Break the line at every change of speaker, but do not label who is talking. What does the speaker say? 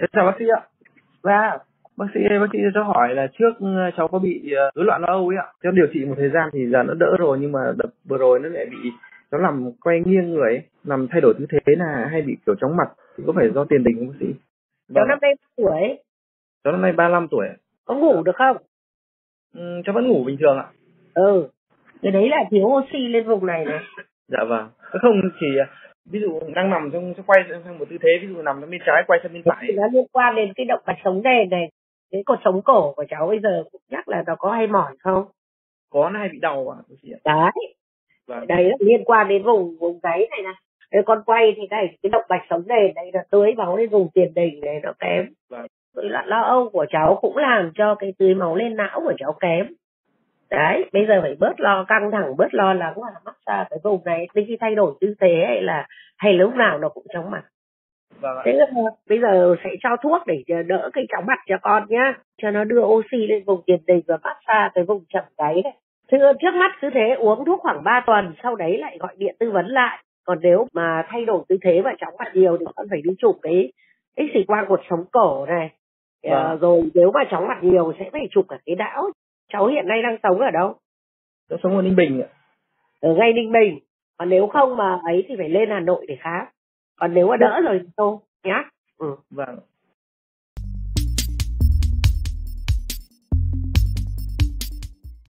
Chào bác sĩ ạ.
Và
Bác sĩ cho hỏi là trước cháu có bị rối loạn lo âu ấy ạ. Cháu điều trị một thời gian thì giờ nó đỡ rồi, nhưng mà đợt vừa rồi nó lại bị cháu nằm quay nghiêng người ấy, nằm thay đổi tư thế là hay bị kiểu chóng mặt, thì có phải do tiền đình không bác sĩ?
cháu
Vâng ạ.
năm nay bao tuổi?
Cháu năm nay 35 tuổi.
Có ngủ được không?
Cháu vẫn ngủ bình thường ạ.
Cái đấy là thiếu oxy lên vùng này này.
Dạ vâng. Không, chỉ ví dụ đang nằm trong quay sang một tư thế, ví dụ nằm sang bên trái quay sang bên phải
Thì nó liên quan đến cái động mạch sống nền này. Cái cột sống cổ của cháu bây giờ cũng chắc là nó có hay mỏi không?
có nó hay bị đau ạ bác sĩ ạ.
Đấy,
Vâng.
đấy là liên quan đến vùng gáy này này. Cái con quay thì cái động mạch sống nền này là tưới máu lên vùng tiền đình này nó kém.
Vâng.
Rối loạn lo âu của cháu cũng làm cho cái tưới máu lên não của cháu kém. Đấy, bây giờ phải bớt lo căng thẳng, bớt lo lắng và massage cái vùng này. Khi thay đổi tư thế hay lúc nào nó cũng chóng mặt.
Vâng ạ.
Thế là bây giờ sẽ cho thuốc để đỡ cái chóng mặt cho con nhá, cho nó đưa oxy lên vùng tiền đình và massage cái vùng chẩm gáy này. Trước mắt cứ thế uống thuốc khoảng 3 tuần, sau đấy lại gọi điện tư vấn lại. Còn nếu mà thay đổi tư thế và chóng mặt nhiều thì con phải đi chụp cái xì quang cột sống cổ này.
Vâng.
Rồi nếu mà chóng mặt nhiều sẽ phải chụp cả cái não. Cháu hiện nay đang sống ở đâu?
Cháu sống ở Ninh Bình ạ.
Ở ngay Ninh Bình. Còn nếu không mà ấy thì phải lên Hà Nội để khám. Còn nếu mà đỡ rồi thì thôi nhá.
Vâng.